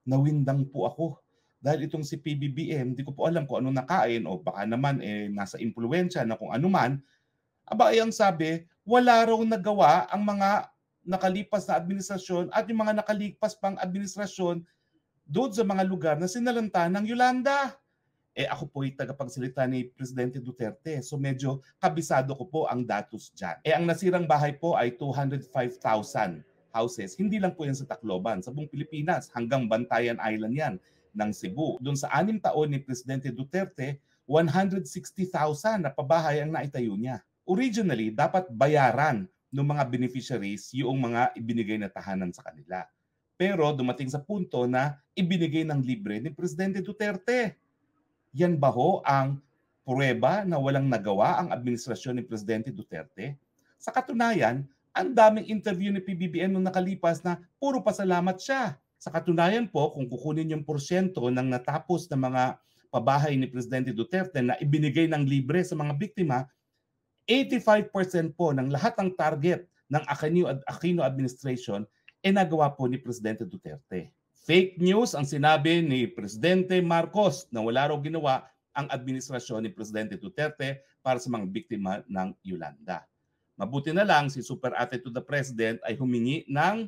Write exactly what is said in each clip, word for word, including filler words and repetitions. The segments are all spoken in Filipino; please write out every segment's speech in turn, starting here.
nawindang po ako. Dahil itong si P B B M, di ko po alam kung ano nakain o baka naman eh, nasa impluensya na kung ano man. Aba, ay ang sabi, wala raw nagawa ang mga nakalipas na administrasyon at yung mga nakalipas pang administrasyon doon sa mga lugar na sinalanta ng Yolanda. Eh ako po ay tagapagsalita ni Presidente Duterte. So medyo kabisado ko po ang datos dyan. Eh ang nasirang bahay po ay two hundred five thousand houses. Hindi lang po yan sa Tacloban. Sa buong Pilipinas, hanggang Bantayan Island yan ng Cebu. Doon sa anim taon ni Presidente Duterte, one hundred sixty thousand na pabahay ang naitayo niya. Originally, dapat bayaran ng mga beneficiaries yung mga ibinigay na tahanan sa kanila. Pero dumating sa punto na ibinigay ng libre ni Presidente Duterte. Yan ba ho ang pruweba na walang nagawa ang administrasyon ni Presidente Duterte? Sa katunayan, ang daming interview ni P B B M nung nakalipas na puro pasalamat siya. Sa katunayan po, kung kukunin yung porsyento ng natapos na mga pabahay ni Presidente Duterte na ibinigay ng libre sa mga biktima, eighty-five percent po ng lahat ng target ng Aquino, Aquino administration ay nagawa po ni Presidente Duterte. Fake news ang sinabi ni Presidente Marcos na wala raw ginawa ang administrasyon ni Presidente Duterte para sa mga biktima ng Yolanda. Mabuti na lang si Super Ate to the President ay humingi ng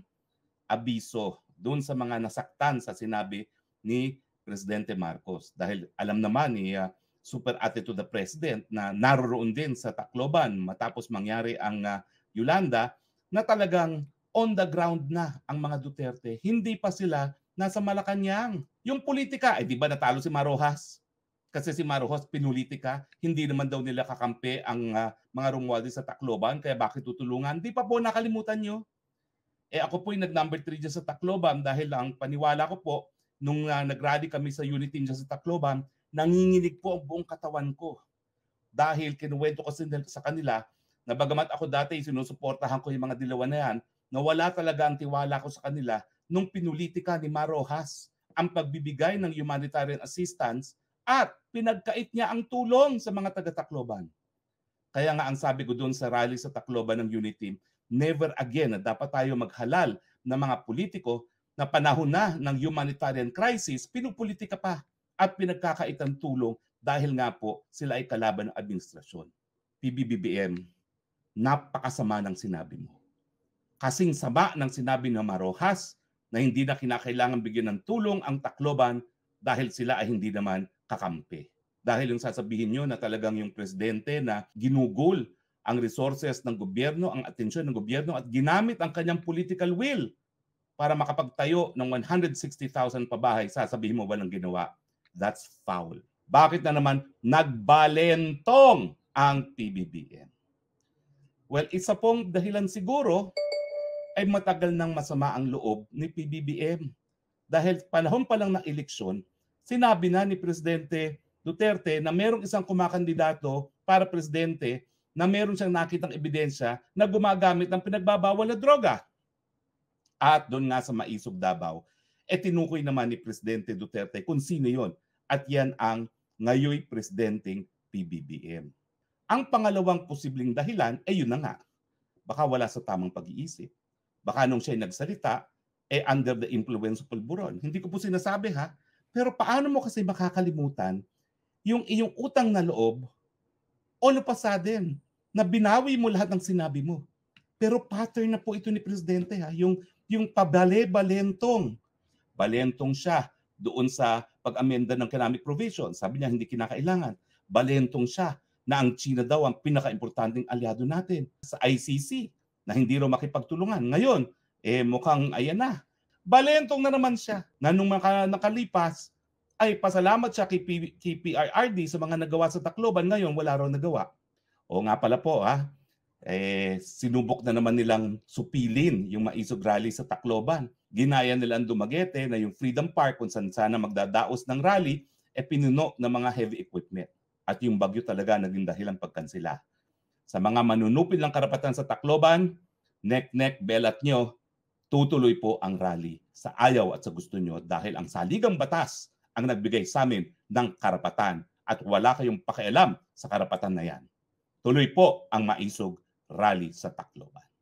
abiso doon sa mga nasaktan sa sinabi ni Presidente Marcos. Dahil alam naman ni uh, Super Ate to the President na naroon din sa Tacloban matapos mangyari ang uh, Yolanda na talagang on the ground na ang mga Duterte. Hindi pa sila nasa Malacanang. Yung politika, eh di ba natalo si Marojas? Kasi si Marojas pinulitika, hindi naman daw nila kakampi ang uh, mga Romualdez sa Tacloban, kaya bakit tutulungan? Di pa po nakalimutan nyo. Eh ako po yung nag-number three dyan sa Tacloban dahil ang paniwala ko po, nung uh, nag-rally kami sa unity dyan sa Tacloban, nanginginig po ang buong katawan ko. Dahil kinuwento ko sa kanila na bagamat ako dati sinusuportahan ko yung mga dilawan na yan, nawala talaga ang tiwala ko sa kanila nung pinulitika ni Marojas ang pagbibigay ng humanitarian assistance at pinagkait niya ang tulong sa mga taga-Tacloban. Kaya nga ang sabi ko doon sa rally sa Tacloban ng Unity, never again na dapat tayo maghalal ng mga politiko na panahon na ng humanitarian crisis, pinupolitika pa at pinagkakaitan tulong dahil nga po sila ay kalaban ng administrasyon. P B B M, napakasama ng sinabi mo. Kasing sama ng sinabi ng Marojas na hindi na kinakailangan bigyan ng tulong ang Tacloban dahil sila ay hindi naman kakampi. Dahil yung sasabihin nyo na talagang yung presidente na ginugol ang resources ng gobyerno, ang atensyon ng gobyerno at ginamit ang kanyang political will para makapagtayo ng one hundred sixty thousand pabahay, sasabihin mo walang ginawa. That's foul. Bakit na naman nagbalentong ang P B B M? Well, isa pong dahilan siguro ay matagal nang masama ang loob ni P B B M. Dahil panahon pa lang ng eleksyon, sinabi na ni Presidente Duterte na merong isang kumakandidato para presidente na meron siyang nakitang ebidensya na gumagamit ng pinagbabawal na droga. At doon nga sa Maisog, Davao, e tinukoy naman ni Presidente Duterte kung sino yon. At yan ang ngayoy presidenteng P B B M. Ang pangalawang posibleng dahilan ay yun na nga. Baka wala sa tamang pag-iisip. Baka nung siya'y nagsalita, eh under the influence of pulburon. Hindi ko po sinasabi ha, pero paano mo kasi makakalimutan yung iyong utang na loob o napasadin na binawi mo lahat ng sinabi mo. Pero pattern na po ito ni Presidente ha, yung, yung pabale-balentong. Balentong siya doon sa pag-amenda ng economic provision. Sabi niya hindi kinakailangan. Balentong siya na ang China daw ang pinaka-importanting aliado natin sa I C C na hindi raw makipagtulungan. Ngayon, eh mukhang ayan na. Balentong na naman siya na nung maka, nakalipas ay pasalamat siya kay, P, kay P R R D sa mga nagawa sa Tacloban. Ngayon, wala raw nagawa. O nga pala po ha, eh, sinubok na naman nilang supilin yung Maisog Rally sa Tacloban. Ginaya nila ang Dumaguete na yung Freedom Park kung saan sana magdadaos ng rally, eh pinuno ng mga heavy equipment. At yung bagyo talaga naging dahilan pagkansila. Sa mga manunupil ng karapatan sa Tacloban, nek-nek, belat nyo, tutuloy po ang rally sa ayaw at sa gusto nyo dahil ang saligang batas ang nagbigay sa amin ng karapatan at wala kayong pakialam sa karapatan na yan. Tuloy po ang Maisog Rally sa Tacloban.